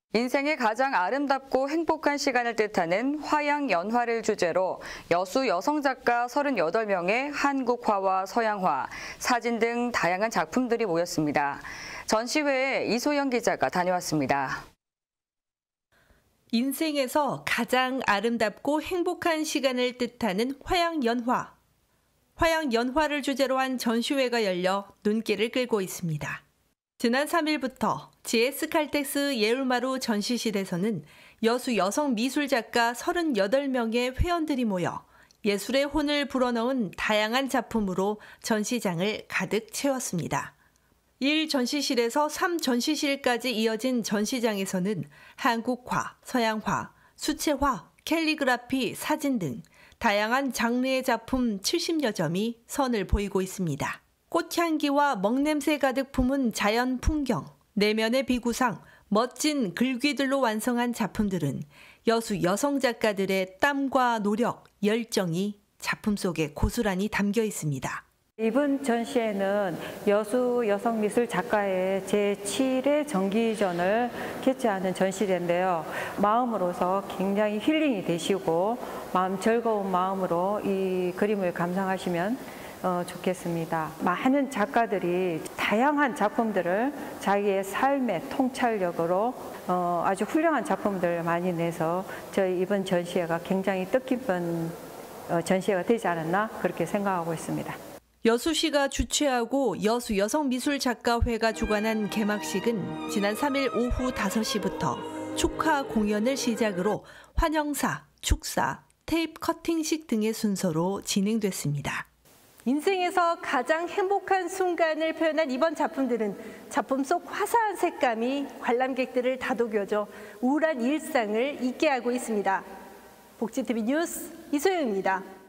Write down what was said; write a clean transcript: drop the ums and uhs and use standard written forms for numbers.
인생의 가장 아름답고 행복한 시간을 뜻하는 화양연화를 주제로 여수 여성작가 38명의 한국화와 서양화, 사진 등 다양한 작품들이 모였습니다. 전시회에 이소영 기자가 다녀왔습니다. 인생에서 가장 아름답고 행복한 시간을 뜻하는 화양연화. 화양연화를 주제로 한 전시회가 열려 눈길을 끌고 있습니다. 지난 3일부터 GS 칼텍스 예울마루 전시실에서는 여수 여성 미술작가 38명의 회원들이 모여 예술의 혼을 불어넣은 다양한 작품으로 전시장을 가득 채웠습니다. 1 전시실에서 3 전시실까지 이어진 전시장에서는 한국화, 서양화, 수채화, 캘리그라피, 사진 등 다양한 장르의 작품 70여 점이 선을 보이고 있습니다. 꽃향기와 먹냄새 가득 품은 자연 풍경, 내면의 비구상, 멋진 글귀들로 완성한 작품들은 여수 여성 작가들의 땀과 노력, 열정이 작품 속에 고스란히 담겨 있습니다. 이번 전시회는 여수 여성미술 작가의 제7회 정기전을 개최하는 전시회인데요. 마음으로서 굉장히 힐링이 되시고 마음 즐거운 마음으로 이 그림을 감상하시면 좋겠습니다. 많은 작가들이 다양한 작품들을 자기의 삶의 통찰력으로 아주 훌륭한 작품들을 많이 내서 저희 이번 전시회가 굉장히 뜻깊은 전시회가 되지 않았나 그렇게 생각하고 있습니다. 여수시가 주최하고 여수 여성미술작가회가 주관한 개막식은 지난 3일 오후 5시부터 축하 공연을 시작으로 환영사, 축사, 테이프 커팅식 등의 순서로 진행됐습니다. 인생에서 가장 행복한 순간을 표현한 이번 작품들은 작품 속 화사한 색감이 관람객들을 다독여줘 우울한 일상을 잊게 하고 있습니다. 복지TV 뉴스 이소영입니다.